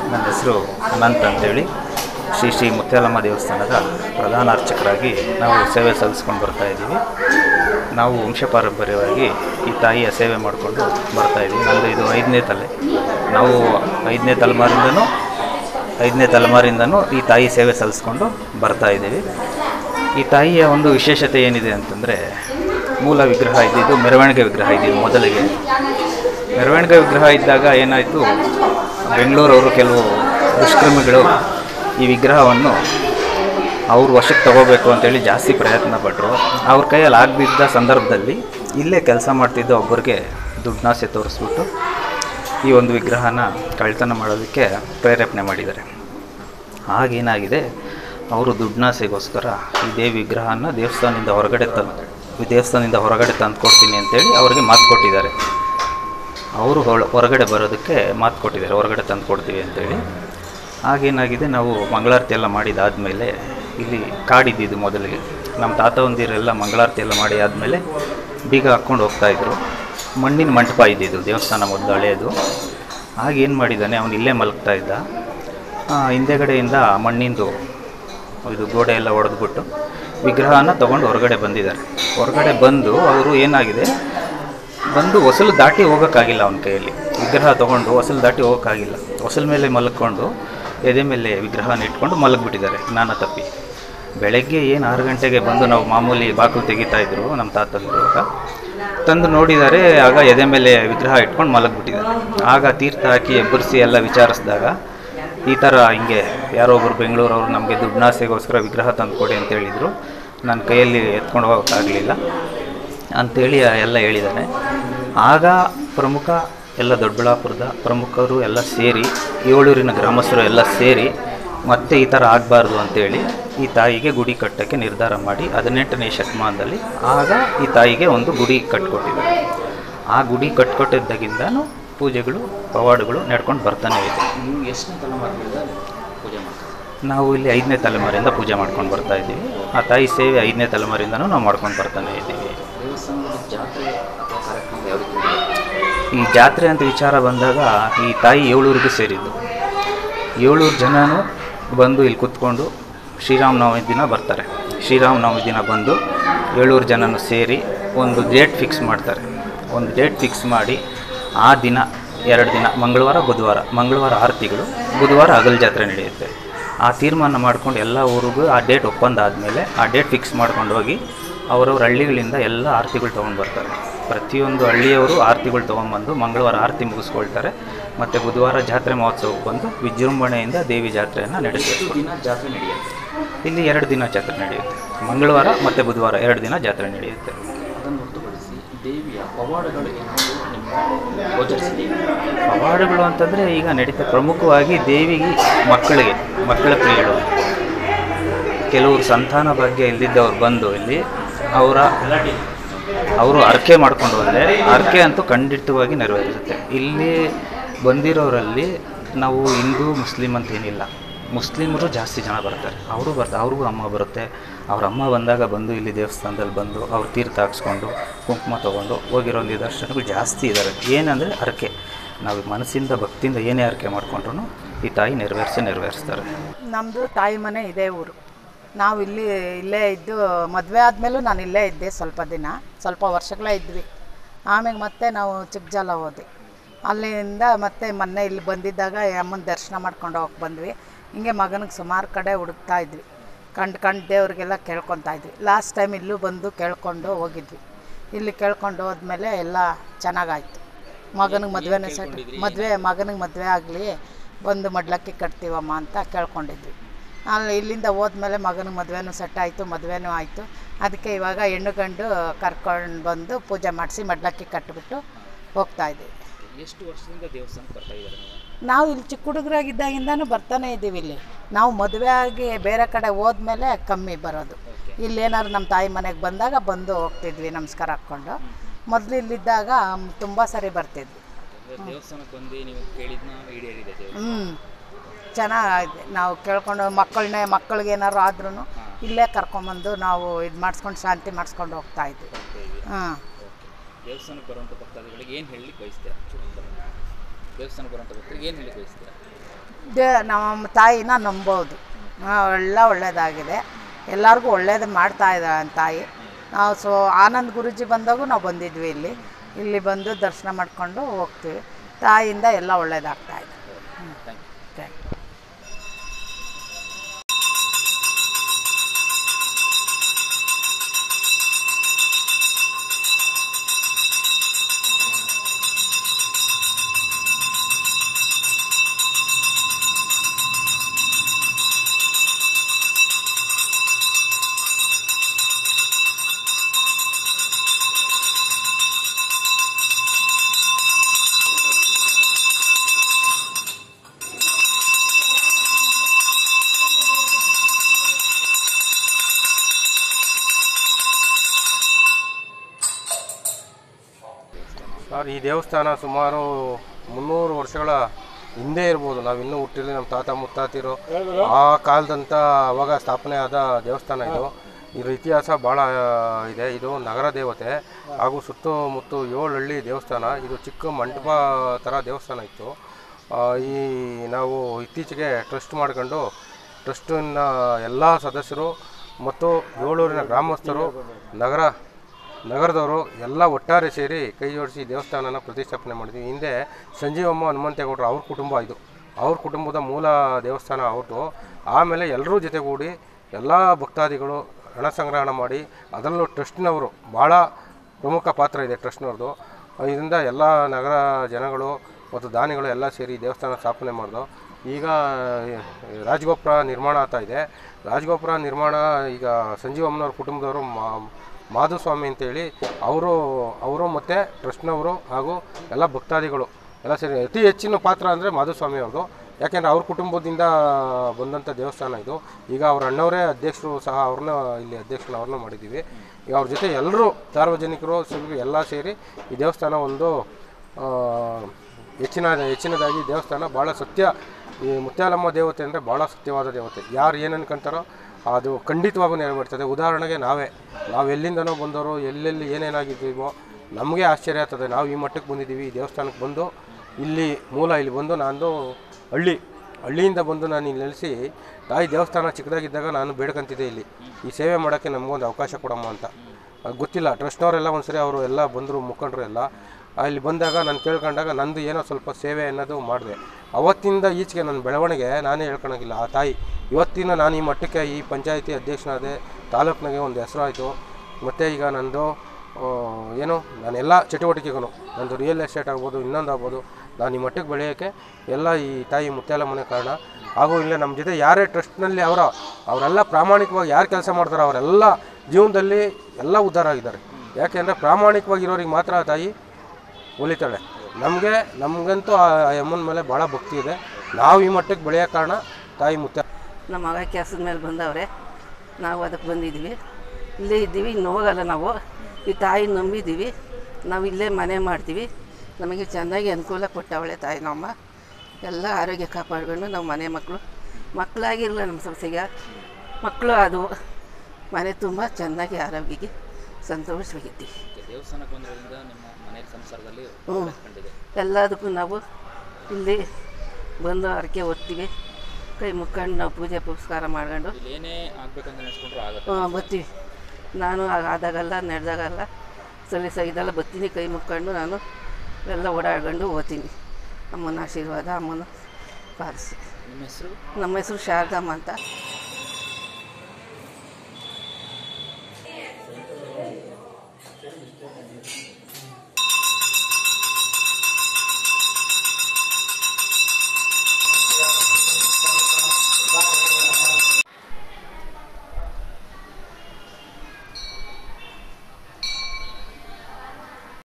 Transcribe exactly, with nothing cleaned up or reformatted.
ನನ್ನ ಹೆಸರು ಅನಂತ್ ಅಂತೇಳಿ ಶ್ರೀ ಶ್ರೀ ಮುತ್ಯಾಲಮ್ಮ ದೇವಸ್ಥಾನದ ಪ್ರಧಾನ ಅರ್ಚಕರಾಗಿ ನಾವು ಸೇವೆ ಸಲ್ಲಿಸ್ಕೊಂಡು ಬರ್ತಾಯಿದ್ದೀವಿ. ನಾವು ವಂಶಪಾರಂಪರ್ಯವಾಗಿ ಈ ತಾಯಿಯ ಸೇವೆ ಮಾಡಿಕೊಂಡು ಬರ್ತಾಯಿದ್ದೀವಿ. ನಮ್ಮದು ಇದು ಐದನೇ ತಲೆ. ನಾವು ಐದನೇ ತಲೆಮಾರಿಂದನೂ ಐದನೇ ತಲೆಮಾರಿಂದನೂ ಈ ತಾಯಿ ಸೇವೆ ಸಲ್ಲಿಸ್ಕೊಂಡು ಬರ್ತಾಯಿದ್ದೀವಿ. ಈ ತಾಯಿಯ ಒಂದು ವಿಶೇಷತೆ ಏನಿದೆ ಅಂತಂದರೆ, ಮೂಲ ವಿಗ್ರಹ ಇದ್ದಿದ್ದು ಮೆರವಣಿಗೆ ವಿಗ್ರಹ ಇದ್ದಿದ್ದು ಮೊದಲಿಗೆ. ಮೆರವಣಿಗೆ ವಿಗ್ರಹ ಇದ್ದಾಗ ಏನಾಯಿತು, ಬೆಂಗಳೂರವರು ಕೆಲವು ದುಷ್ಕರ್ಮಿಗಳು ಈ ವಿಗ್ರಹವನ್ನು ಅವ್ರ ವಶಕ್ಕೆ ತಗೋಬೇಕು ಅಂತೇಳಿ ಜಾಸ್ತಿ ಪ್ರಯತ್ನ ಪಟ್ಟರು. ಅವ್ರ ಕೈಯಲ್ಲಿ ಆಗದಿದ್ದ ಸಂದರ್ಭದಲ್ಲಿ ಇಲ್ಲೇ ಕೆಲಸ ಮಾಡ್ತಿದ್ದ ಒಬ್ಬರಿಗೆ ದುಡ್ಡಾಸೆ ತೋರಿಸ್ಬಿಟ್ಟು ಈ ಒಂದು ವಿಗ್ರಹನ ಕಳ್ತನ ಮಾಡೋದಕ್ಕೆ ಪ್ರೇರೇಪಣೆ ಮಾಡಿದ್ದಾರೆ. ಆಗೇನಾಗಿದೆ, ಅವರು ದುಡ್ಡಾಸೆಗೋಸ್ಕರ ಈ ದೇವಿ ವಿಗ್ರಹನ ದೇವಸ್ಥಾನದಿಂದ ಹೊರಗಡೆ ತಂದು ದೇವಸ್ಥಾನದಿಂದ ಹೊರಗಡೆ ತಂದು ಕೊಡ್ತೀನಿ ಅಂತೇಳಿ ಅವರಿಗೆ ಮಾತು ಕೊಟ್ಟಿದ್ದಾರೆ. ಅವರು ಹೊರಗಡೆ ಬರೋದಕ್ಕೆ ಮಾತು ಕೊಟ್ಟಿದ್ದಾರೆ, ಹೊರಗಡೆ ತಂದು ಕೊಡ್ತೀವಿ ಅಂತೇಳಿ. ಆಗೇನಾಗಿದೆ, ನಾವು ಮಂಗಳಾರತಿ ಎಲ್ಲ ಮಾಡಿದಾದಮೇಲೆ ಇಲ್ಲಿ ಕಾಡಿದ್ದಿದ್ದು ಮೊದಲಿಗೆ ನಮ್ಮ ತಾತ ಒಂದಿರೆಲ್ಲ ಮಂಗಳಾರತಿ ಎಲ್ಲ ಮಾಡಿ ಆದಮೇಲೆ ಬೀಗ ಹಾಕ್ಕೊಂಡು ಹೋಗ್ತಾಯಿದ್ರು. ಮಣ್ಣಿನ ಮಂಟಪ ಇದ್ದಿದ್ದು ದೇವಸ್ಥಾನ ಮೊದಲು ಹಳೆಯದು. ಆಗೇನು ಮಾಡಿದ್ದಾನೆ, ಅವನು ಇಲ್ಲೇ ಮಲಗ್ತಾ ಇದ್ದ. ಹಿಂದೆಗಡೆಯಿಂದ ಮಣ್ಣಿಂದು ಇದು ಗೋಡೆ ಎಲ್ಲ ಹೊಡೆದ್ಬಿಟ್ಟು ವಿಗ್ರಹನ ತೊಗೊಂಡು ಹೊರಗಡೆ ಬಂದಿದ್ದಾರೆ. ಹೊರಗಡೆ ಬಂದು ಅವರು ಏನಾಗಿದೆ, ಬಂದು ಹೊಸಲು ದಾಟಿ ಹೋಗೋಕ್ಕಾಗಿಲ್ಲ. ಅವನ ಕೈಯಲ್ಲಿ ವಿಗ್ರಹ ತೊಗೊಂಡು ಹೊಸಲು ದಾಟಿ ಹೋಗೋಕ್ಕಾಗಿಲ್ಲ. ಹೊಸಲ ಮೇಲೆ ಮಲ್ಕೊಂಡು ಎದೆ ಮೇಲೆ ವಿಗ್ರಹನ ಇಟ್ಕೊಂಡು ಮಲಗಿಬಿಟ್ಟಿದ್ದಾರೆ ಜ್ಞಾನ ತಪ್ಪಿ. ಬೆಳಗ್ಗೆ ಏನು ಆರು ಗಂಟೆಗೆ ಬಂದು ನಾವು ಮಾಮೂಲಿ ಬಾಗಿಲು ತೆಗಿತಾಯಿದ್ರು ನಮ್ಮ ತಾತಂದರು. ತಂದು ನೋಡಿದ್ದಾರೆ, ಆಗ ಎದೆ ಮೇಲೆ ವಿಗ್ರಹ ಇಟ್ಕೊಂಡು ಮಲಗಿಬಿಟ್ಟಿದ್ದಾರೆ. ಆಗ ತೀರ್ಥ ಹಾಕಿ ಎಬ್ಬರಿಸಿ ಎಲ್ಲ ವಿಚಾರಿಸಿದಾಗ ಈ ಥರ ಹಿಂಗೆ ಯಾರೋ ಒಬ್ಬರು ಬೆಂಗಳೂರವರು ನಮಗೆ ದುಡ್ಡಾಸೆಗೋಸ್ಕರ ವಿಗ್ರಹ ತಂದು ಕೊಡಿ ಅಂತ ಹೇಳಿದರು. ನನ್ನ ಕೈಯಲ್ಲಿ ಎತ್ಕೊಂಡು ಹೋಗೋಕ್ಕಾಗಲಿಲ್ಲ ಅಂಥೇಳಿ ಎಲ್ಲ ಹೇಳಿದ್ದಾನೆ. ಆಗ ಪ್ರಮುಖ ಎಲ್ಲ ದೊಡ್ಡಬಳ್ಳಾಪುರದ ಪ್ರಮುಖರು ಎಲ್ಲ ಸೇರಿ, ಏಳೂರಿನ ಗ್ರಾಮಸ್ಥರು ಎಲ್ಲ ಸೇರಿ ಮತ್ತೆ ಈ ಥರ ಆಗಬಾರ್ದು ಅಂಥೇಳಿ ಈ ತಾಯಿಗೆ ಗುಡಿ ಕಟ್ಟೋಕ್ಕೆ ನಿರ್ಧಾರ ಮಾಡಿ ಹದಿನೆಂಟನೇ ಶತಮಾನದಲ್ಲಿ ಆಗ ಈ ತಾಯಿಗೆ ಒಂದು ಗುಡಿ ಕಟ್ಕೊಟ್ಟಿದ್ದಾರೆ. ಆ ಗುಡಿ ಕಟ್ಕೊಟ್ಟಿದ್ದಾಗಿಂದನೂ ಪೂಜೆಗಳು ಪವಾಡಗಳು ನಡ್ಕೊಂಡು ಬರ್ತಾನೆ ಇದೆ. ನೀವು ಎಷ್ಟನೇ ತಲೆಮಾರಿನಿಂದ ಪೂಜೆ ಮಾಡ್ತೀವಿ? ನಾವು ಇಲ್ಲಿ ಐದನೇ ತಲೆಮಾರಿಂದ ಪೂಜೆ ಮಾಡ್ಕೊಂಡು ಬರ್ತಾ ಇದ್ದೀವಿ. ಆ ತಾಯಿ ಸೇವೆ ಐದನೇ ತಲೆಮಾರಿಂದನೂ ನಾವು ಮಾಡ್ಕೊಂಡು ಬರ್ತಾನೆ ಇದ್ದೀವಿ. ದೇವಸ್ಥಾನದ ಜಾತ್ರೆ ಅಥವಾ ಕಾರ್ಯಕ್ರಮ ಯಾವ ರೀತಿ? ಈ ಜಾತ್ರೆ ಅಂತ ವಿಚಾರ ಬಂದಾಗ ಈ ತಾಯಿ ಏಳೂರಿಗೆ ಸೇರಿದ್ದು. ಏಳೂರು ಜನನೂ ಬಂದು ಇಲ್ಲಿ ಕೂತ್ಕೊಂಡು ಶ್ರೀರಾಮನವಮಿ ದಿನ ಬರ್ತಾರೆ. ಶ್ರೀರಾಮನವಮಿ ದಿನ ಬಂದು ಏಳೂರು ಜನನೂ ಸೇರಿ ಒಂದು ಡೇಟ್ ಫಿಕ್ಸ್ ಮಾಡ್ತಾರೆ. ಒಂದು ಡೇಟ್ ಫಿಕ್ಸ್ ಮಾಡಿ ಆ ದಿನ ಎರಡು ದಿನ ಮಂಗಳವಾರ ಬುಧವಾರ ಮಂಗಳವಾರ ಆರತಿಗಳು, ಬುಧವಾರ ಹಗಲು ಜಾತ್ರೆ ನಡೆಯುತ್ತೆ. ಆ ತೀರ್ಮಾನ ಮಾಡ್ಕೊಂಡು ಎಲ್ಲ ಊರಿಗೂ ಆ ಡೇಟ್ ಒಪ್ಪಂದ ಆದಮೇಲೆ ಆ ಡೇಟ್ ಫಿಕ್ಸ್ ಮಾಡ್ಕೊಂಡು ಹೋಗಿ ಅವರವ್ರ ಹಳ್ಳಿಗಳಿಂದ ಎಲ್ಲ ಆರತಿಗಳು ತೊಗೊಂಡು ಬರ್ತಾರೆ. ಪ್ರತಿಯೊಂದು ಹಳ್ಳಿಯವರು ಆರತಿಗಳು ತೊಗೊಂಬಂದು ಮಂಗಳವಾರ ಆರತಿ ಮುಗಿಸ್ಕೊಳ್ತಾರೆ. ಮತ್ತು ಬುಧವಾರ ಜಾತ್ರೆ ಮಹೋತ್ಸವಕ್ಕೆ ಬಂದು ವಿಜೃಂಭಣೆಯಿಂದ ದೇವಿ ಜಾತ್ರೆಯನ್ನು ನಡೆಸ್ತಾರೆ. ದಿನ ಜಾತ್ರೆ ನಡೆಯುತ್ತೆ ಇಲ್ಲಿ ಎರಡು ದಿನ ಜಾತ್ರೆ ನಡೆಯುತ್ತೆ. ಮಂಗಳವಾರ ಮತ್ತು ಬುಧವಾರ ಎರಡು ದಿನ ಜಾತ್ರೆ ನಡೆಯುತ್ತೆ. ಅದನ್ನು ಹೊರತುಪಡಿಸಿ ದೇವಿಯ ಪವಾಡಗಳು ಏನಾದರೂ ನಿಮಗೆ ಗೋಚರಿಸಿದೆಯೇ? ಪವಾಡಗಳು ಅಂತಂದರೆ ಈಗ ನಡೀತಾ ಪ್ರಮುಖವಾಗಿ ದೇವಿಗೆ ಮಕ್ಕಳಿಗೆ ಮಕ್ಕಳ ಪ್ರಿಯಳು. ಕೆಲವರು ಸಂತಾನ ಭಾಗ್ಯ ಇಲ್ದಿದ್ದವ್ರು ಬಂದು ಇಲ್ಲಿ ಅವರ ಅವರು ಅರ್ಕೆ ಮಾಡ್ಕೊಂಡು ಹೋದರೆ ಅರ್ಕೆ ಅಂತೂ ಖಂಡಿತವಾಗಿ ನೆರವೇರಿಸುತ್ತೆ. ಇಲ್ಲಿ ಬಂದಿರೋರಲ್ಲಿ ನಾವು ಹಿಂದೂ ಮುಸ್ಲಿಮ್ ಅಂತ ಏನಿಲ್ಲ. ಮುಸ್ಲಿಮರು ಜಾಸ್ತಿ ಜನ ಬರ್ತಾರೆ, ಅವರು ಬರ್ತಾರೆ, ಅವ್ರಿಗೂ ಅಮ್ಮ ಬರುತ್ತೆ. ಅವ್ರ ಅಮ್ಮ ಬಂದಾಗ ಬಂದು ಇಲ್ಲಿ ದೇವಸ್ಥಾನದಲ್ಲಿ ಬಂದು ಅವ್ರು ತೀರ್ಥ ಹಾಕ್ಸ್ಕೊಂಡು ಕುಂಕುಮ ತೊಗೊಂಡು ಹೋಗಿರೋ ನಿದರ್ಶನಗಳು ಜಾಸ್ತಿ ಇದ್ದಾರೆ. ಏನಂದರೆ ಅರ್ಕೆ, ನಾವು ಮನಸ್ಸಿಂದ ಭಕ್ತಿಯಿಂದ ಏನೇ ಅರ್ಕೆ ಮಾಡ್ಕೊಂಡ್ರು ಈ ತಾಯಿ ನೆರವೇರಿಸಿ ನೆರವೇರಿಸ್ತಾರೆ. ನಮ್ಮದು ತಾಯಿ ಮನೆ ಇದೇ ಊರು. ನಾವು ಇಲ್ಲಿ ಇಲ್ಲೇ ಇದ್ದು ಮದುವೆ ಆದಮೇಲೂ ನಾನು ಇಲ್ಲೇ ಇದ್ದೆ ಸ್ವಲ್ಪ ದಿನ, ಸ್ವಲ್ಪ ವರ್ಷಗಳೇ ಇದ್ವಿ. ಆಮೇಲೆ ಮತ್ತೆ ನಾವು ಚಿಕ್ಕಜಾಲ ಹೋದ್ವಿ. ಅಲ್ಲಿಂದ ಮತ್ತೆ ಮೊನ್ನೆ ಇಲ್ಲಿ ಬಂದಿದ್ದಾಗ ಅಮ್ಮನ ದರ್ಶನ ಮಾಡ್ಕೊಂಡು ಹೋಗಿ ಬಂದ್ವಿ. ಹಿಂಗೆ ಮಗನಿಗೆ ಸುಮಾರು ಕಡೆ ಹುಡುಕ್ತಾ ಇದ್ವಿ, ಕಂಡು ಕಂಡು ದೇವ್ರಿಗೆಲ್ಲ ಕೇಳ್ಕೊತಾ ಇದ್ವಿ. ಲಾಸ್ಟ್ ಟೈಮ್ ಇಲ್ಲೂ ಬಂದು ಕೇಳ್ಕೊಂಡು ಹೋಗಿದ್ವಿ. ಇಲ್ಲಿ ಕೇಳ್ಕೊಂಡು ಹೋದ್ಮೇಲೆ ಎಲ್ಲ ಚೆನ್ನಾಗಾಯ್ತು. ಮಗನಿಗೆ ಮದುವೆನೇ ಸೆಟ್ ಮದುವೆ ಮಗನಿಗೆ ಮದುವೆ ಆಗಲಿ ಬಂದು ಮಡ್ಲಕ್ಕಿ ಕಟ್ತೀವಮ್ಮ ಅಂತ ಕೇಳ್ಕೊಂಡಿದ್ವಿ. ಅಲ್ಲಿ ಇಲ್ಲಿಂದ ಹೋದ್ಮೇಲೆ ಮಗನಿಗೆ ಮದುವೆನೂ ಸೆಟ್ ಆಯಿತು, ಮದುವೆನೂ ಆಯಿತು. ಅದಕ್ಕೆ ಇವಾಗ ಹೆಣ್ಣು ಗಂಡು ಕರ್ಕೊಂಡು ಬಂದು ಪೂಜೆ ಮಾಡಿಸಿ ಮಡ್ಲಕ್ಕಿ ಕಟ್ಟಿಬಿಟ್ಟು ಹೋಗ್ತಾಯಿದ್ದೀವಿ. ಎಷ್ಟು ವರ್ಷದಿಂದ ದೇವಸ್ಥಾನಕ್ಕೆ ಬರ್ತಾ ಇದ್ದಾರೆ? ನಾವು ಇಲ್ಲಿ ಚಿಕ್ಕ ಹುಡುಗರಾಗಿದ್ದಾಗಿಂದನೂ ಬರ್ತಾನೆ ಇದ್ದೀವಿ. ಇಲ್ಲಿ ನಾವು ಮದುವೆ ಆಗಿ ಬೇರೆ ಕಡೆ ಹೋದ್ಮೇಲೆ ಕಮ್ಮಿ ಬರೋದು. ಇಲ್ಲೇನಾದ್ರು ನಮ್ಮ ತಾಯಿ ಮನೆಗೆ ಬಂದಾಗ ಬಂದು ಹೋಗ್ತಿದ್ವಿ ನಮಸ್ಕಾರ ಹಾಕ್ಕೊಂಡು. ಮೊದಲು ಇಲ್ಲಿದ್ದಾಗ ತುಂಬ ಸರಿ ಬರ್ತಿದ್ವಿ. ದೇವಸ್ಥಾನಕ್ಕೆ ಬಂದು ನೀವು ಕೇಳಿದ್ನ ಈಡೇರಿದೆ? ಹ್ಞೂ ಚೆನ್ನಾಗಿದೆ. ನಾವು ಕೇಳ್ಕೊಂಡು ಮಕ್ಕಳನ್ನೇ ಮಕ್ಕಳಿಗೆ ಏನಾದ್ರು ಆದ್ರೂ ಇಲ್ಲೇ ಕರ್ಕೊಂಬಂದು ನಾವು ಇದು ಮಾಡಿಸ್ಕೊಂಡು ಶಾಂತಿ ಮಾಡಿಸ್ಕೊಂಡು ಹೋಗ್ತಾಯಿದ್ವಿ. ಹಾಂ, ದೇವಸ್ಥಾನಕ್ಕೆ ಬರುವಂಥ ಭಕ್ತಾದಿಗಳಿಗೆ ಏನು ಹೇಳಲಿಕ್ಕೆ ಬಯಸ್ತೀರಾ? ದೇವಸ್ಥಾನಕ್ಕೆ ಬರುವಂಥ ಭಕ್ತರಿಗೆ ಏನು ಹೇಳಲಿಕ್ಕೆ ಬಯಸ್ತೀರಾ? ದೇ ನಮ್ಮ ತಾಯಿನ ನಂಬೋದು. ಎಲ್ಲ ಒಳ್ಳೆಯದಾಗಿದೆ, ಎಲ್ಲರಿಗೂ ಒಳ್ಳೇದು ಮಾಡ್ತಾ ಇದ್ದಾಳೆ ತಾಯಿ. ನಾವು ಸೊ ಆನಂದ್ ಗುರೂಜಿ ಬಂದಾಗೂ ನಾವು ಬಂದಿದ್ವಿ ಇಲ್ಲಿ ಇಲ್ಲಿ ಬಂದು ದರ್ಶನ ಮಾಡ್ಕೊಂಡು ಹೋಗ್ತೀವಿ. ತಾಯಿಯಿಂದ ಎಲ್ಲ ಒಳ್ಳೇದಾಗ್ತಾಯಿದೆ. ಹ್ಞೂ ಥ್ಯಾಂಕ್ ಯು. ಸರ್, ಈ ದೇವಸ್ಥಾನ ಸುಮಾರು ಮುನ್ನೂರು ವರ್ಷಗಳ ಹಿಂದೆ ಇರ್ಬೋದು. ನಾವು ಇನ್ನೂ ಹುಟ್ಟಿರಲಿ, ನಮ್ಮ ತಾತ ಮುತ್ತಾತಿರು ಆ ಕಾಲದಂಥ ಅವಾಗ ಸ್ಥಾಪನೆ ಆದ ದೇವಸ್ಥಾನ ಇದು. ಇದರ ಇತಿಹಾಸ ಭಾಳ ಇದೆ. ಇದು ನಗರ ದೇವತೆ ಹಾಗೂ ಸುತ್ತಮುತ್ತ ಏಳು ಹಳ್ಳಿ ದೇವಸ್ಥಾನ. ಇದು ಚಿಕ್ಕ ಮಂಟಪ ಥರ ದೇವಸ್ಥಾನ ಇತ್ತು. ಈ ನಾವು ಇತ್ತೀಚೆಗೆ ಟ್ರಸ್ಟ್ ಮಾಡ್ಕೊಂಡು ಟ್ರಸ್ಟಿನ ಎಲ್ಲ ಸದಸ್ಯರು ಮತ್ತು ಏಳೂರಿನ ಗ್ರಾಮಸ್ಥರು, ನಗರ ನಗರದವರು ಎಲ್ಲ ಒಟ್ಟಾರೆ ಸೇರಿ ಕೈ ಜೋಡಿಸಿ ದೇವಸ್ಥಾನನ ಪ್ರತಿಷ್ಠಾಪನೆ ಮಾಡಿದ್ವಿ. ಹಿಂದೆ ಸಂಜೀವಮ್ಮ ಹನುಮಂತೇಗೌಡರು ಅವ್ರ ಕುಟುಂಬ ಇದು, ಅವ್ರ ಕುಟುಂಬದ ಮೂಲ ದೇವಸ್ಥಾನ ಅವ್ರದ್ದು. ಆಮೇಲೆ ಎಲ್ಲರೂ ಜೊತೆಗೂಡಿ ಎಲ್ಲ ಭಕ್ತಾದಿಗಳು ಹಣ ಸಂಗ್ರಹಣ ಮಾಡಿ, ಅದರಲ್ಲೂ ಟ್ರಸ್ಟ್ನವರು ಭಾಳ ಪ್ರಮುಖ ಪಾತ್ರ ಇದೆ ಟ್ರಸ್ಟ್ನವ್ರದ್ದು. ಇದರಿಂದ ಎಲ್ಲ ನಗರ ಜನಗಳು ಮತ್ತು ದಾನಿಗಳು ಎಲ್ಲ ಸೇರಿ ದೇವಸ್ಥಾನ ಸ್ಥಾಪನೆ ಮಾಡಿದ್ರು. ಈಗ ರಾಜಗೋಪುರ ನಿರ್ಮಾಣ ಆಗ್ತಾ ಇದೆ. ರಾಜಗೋಪುರ ನಿರ್ಮಾಣ ಈಗ ಸಂಜೀವಮ್ಮನವ್ರ ಕುಟುಂಬದವರು ಮಾ ಮಾಧುಸ್ವಾಮಿ ಅಂತೇಳಿ ಅವರು ಅವರು ಮತ್ತು ಟ್ರಸ್ಟ್ನವರು ಹಾಗೂ ಎಲ್ಲ ಭಕ್ತಾದಿಗಳು ಎಲ್ಲ ಸೇರಿ ಅತಿ ಹೆಚ್ಚಿನ ಪಾತ್ರ ಅಂದರೆ ಮಾಧುಸ್ವಾಮಿ ಅವ್ರದ್ದು. ಯಾಕೆಂದರೆ ಅವ್ರ ಕುಟುಂಬದಿಂದ ಬಂದಂಥ ದೇವಸ್ಥಾನ ಇದು. ಈಗ ಅವ್ರ ಅಣ್ಣವರೇ ಅಧ್ಯಕ್ಷರು ಸಹ, ಅವ್ರನ್ನ ಇಲ್ಲಿ ಅಧ್ಯಕ್ಷರನ್ನ ಅವ್ರನ್ನ ಮಾಡಿದ್ದೀವಿ. ಈಗ ಅವ್ರ ಜೊತೆ ಎಲ್ಲರೂ ಸಾರ್ವಜನಿಕರು ಎಲ್ಲ ಸೇರಿ ಈ ದೇವಸ್ಥಾನ ಒಂದು ಹೆಚ್ಚಿನ ಹೆಚ್ಚಿನದಾಗಿ ದೇವಸ್ಥಾನ ಭಾಳ ಸತ್ಯ. ಈ ಮುತ್ಯಾಲಮ್ಮ ದೇವತೆ ಅಂದರೆ ಭಾಳ ಸತ್ಯವಾದ ದೇವತೆ. ಯಾರು ಏನು ಅನ್ಕೊಂತಾರೋ ಅದು ಖಂಡಿತವಾಗೂ ನೆರವೇರ್ತದೆ. ಉದಾಹರಣೆಗೆ ನಾವೇ ನಾವು ಎಲ್ಲಿಂದನೋ ಬಂದವರು, ಎಲ್ಲೆಲ್ಲಿ ಏನೇನಾಗಿದ್ದೀವೋ ನಮಗೆ ಆಶ್ಚರ್ಯ ಆಗ್ತದೆ. ನಾವು ಈ ಮಟ್ಟಕ್ಕೆ ಬಂದಿದ್ದೀವಿ, ಈ ದೇವಸ್ಥಾನಕ್ಕೆ ಬಂದು ಇಲ್ಲಿ ಮೂಲ ಇಲ್ಲಿ ಬಂದು ನಾನು ಹಳ್ಳಿ ಹಳ್ಳಿಯಿಂದ ಬಂದು ನಾನು ಇಲ್ಲಿ ನೆಲೆಸಿ ತಾಯಿ ದೇವಸ್ಥಾನ ಚಿಕ್ಕದಾಗಿದ್ದಾಗ ನಾನು ಬೇಡ್ಕೊಂತಿದ್ದೆ ಇಲ್ಲಿ ಈ ಸೇವೆ ಮಾಡೋಕ್ಕೆ ನಮಗೊಂದು ಅವಕಾಶ ಕೊಡಮ್ಮ ಅಂತ. ಅದು ಗೊತ್ತಿಲ್ಲ, ಟ್ರಸ್ಟ್ನವರೆಲ್ಲ ಒಂದು ಸರಿ ಅವರು ಎಲ್ಲ ಬಂದರು, ಮುಖಂಡರು ಎಲ್ಲ ಇಲ್ಲಿ ಬಂದಾಗ ನಾನು ಕೇಳ್ಕೊಂಡಾಗ ನಂದು ಏನೋ ಸ್ವಲ್ಪ ಸೇವೆ ಅನ್ನೋದು ಮಾಡಿದೆ. ಅವತ್ತಿಂದ ಈಚೆಗೆ ನನ್ನ ಬೆಳವಣಿಗೆ ನಾನೇ ಹೇಳ್ಕೊಳಂಗಿಲ್ಲ. ಆ ತಾಯಿ ಇವತ್ತಿನ ನಾನು ಈ ಮಟ್ಟಕ್ಕೆ ಈ ಪಂಚಾಯಿತಿ ಅಧ್ಯಕ್ಷನಾದೆ, ತಾಲೂಕಿನಾಗೆ ಒಂದು ಹೆಸರು ಆಯಿತು. ಮತ್ತು ಈಗ ನಂದು ಏನು ನಾನೆಲ್ಲ ಚಟುವಟಿಕೆಗೂ ನಂದು ರಿಯಲ್ ಎಸ್ಟೇಟ್ ಆಗ್ಬೋದು, ಇನ್ನೊಂದು ಆಗ್ಬೋದು, ನಾನು ಈ ಮಟ್ಟಕ್ಕೆ ಬೆಳೆಯೋಕ್ಕೆ ಎಲ್ಲ ಈ ತಾಯಿ ಮುತ್ಯಾಲಮ್ಮನೇ ಕಾರಣ. ಹಾಗೂ ಇಲ್ಲ ನಮ್ಮ ಜೊತೆ ಯಾರೇ ಟ್ರಸ್ಟ್ನಲ್ಲಿ ಅವರ ಅವರೆಲ್ಲ ಪ್ರಾಮಾಣಿಕವಾಗಿ ಯಾರು ಕೆಲಸ ಮಾಡ್ತಾರೋ ಅವರೆಲ್ಲ ಜೀವನದಲ್ಲಿ ಎಲ್ಲ ಉದ್ಧಾರ ಆಗಿದ್ದಾರೆ. ಯಾಕೆಂದರೆ ಪ್ರಾಮಾಣಿಕವಾಗಿರೋರಿಗೆ ಮಾತ್ರ ತಾಯಿ ಒಲಿತಾಳೆ. ನಮಗೆ ನಮಗಂತೂ ಆ ಅಮ್ಮನ ಮೇಲೆ ಭಾಳ ಭಕ್ತಿ ಇದೆ. ನಾವು ಈ ಮಟ್ಟಕ್ಕೆ ಬೆಳೆಯೋ ಕಾರಣ ತಾಯಿ ಮುತ್ಯ. ನಮ್ಮ ಮಗ ಕೆಲಸದ ಮೇಲೆ ಬಂದವ್ರೆ, ನಾವು ಅದಕ್ಕೆ ಬಂದಿದ್ದೀವಿ. ಇಲ್ಲೇ ಇದ್ದೀವಿ, ಇನ್ನು ಹೋಗಲ್ಲ ನಾವು. ಈ ತಾಯಿ ನಂಬಿದ್ದೀವಿ, ನಾವು ಇಲ್ಲೇ ಮನೆ ಮಾಡ್ತೀವಿ. ನಮಗೆ ಚೆನ್ನಾಗಿ ಅನುಕೂಲ ಕೊಟ್ಟವಳೆ ತಾಯಿ. ನಮ್ಮ ಎಲ್ಲ ಆರೋಗ್ಯ ಕಾಪಾಡ್ಕೊಂಡು ನಾವು ಮನೆ ಮಕ್ಕಳು ಮಕ್ಕಳಾಗಿರಲ್ಲ ನಮ್ಮ ಸೊಸೆಗೆ ಮಕ್ಕಳು ಅದು ಮನೆ ತುಂಬ ಚೆನ್ನಾಗಿ ಆರೋಗ್ಯಕ್ಕೆ ಸಂತೋಷವಾಗಿದ್ದೀವಿ. ದೇವಸ್ಥಾನಕ್ಕೆ ಬಂದ್ರಿಂದ ನಿಮ್ಮ ಮನೆ ಸಂಸಾರದಲ್ಲಿ ಹ್ಞೂ ಎಲ್ಲದಕ್ಕೂ ನಾವು ಇಲ್ಲಿ ಬಂದು ಹರಕೆ ಹೊತ್ತೀವಿ. ಕೈ ಮುಕ್ಕೊಂಡು ನಾವು ಪೂಜೆ ಪುರಸ್ಕಾರ ಮಾಡ್ಕೊಂಡು ಏನೇ ಆಗ್ಬೇಕಂತ ನೆನೆಸ್ಕೊಂಡ್ರು ಆಗುತ್ತೆ. ಹ್ಞೂ ಬರ್ತೀವಿ. ನಾನು ಆದಾಗಲ್ಲ ನಡೆದಾಗಲ್ಲ ಸಲಿ ಸೈದೆಲ್ಲ ಬರ್ತೀನಿ. ಕೈ ಮುಕ್ಕೊಂಡು ನಾನು ಎಲ್ಲ ಓಡಾಡ್ಕೊಂಡು ಹೋಗ್ತೀನಿ. ಅಮ್ಮನ ಆಶೀರ್ವಾದ, ಅಮ್ಮನ ಪಾಲಿಸಿ. ನಿಮ್ಮ ಹೆಸರು? ನಮ್ಮ ಹೆಸರು ಶಾರದಮ್ಮ ಅಂತ.